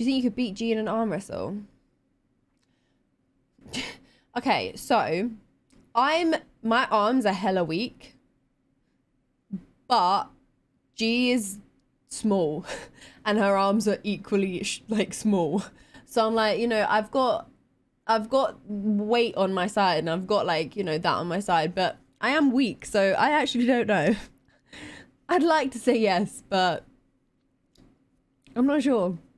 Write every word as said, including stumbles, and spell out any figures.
Do you think you could beat G in an arm wrestle? Okay, so I'm my arms are hella weak, but G is small and her arms are equally sh like small. So I'm like, you know, I've got I've got weight on my side and I've got like, you know, that on my side, but I am weak, so I actually don't know. I'd like to say yes, but I'm not sure.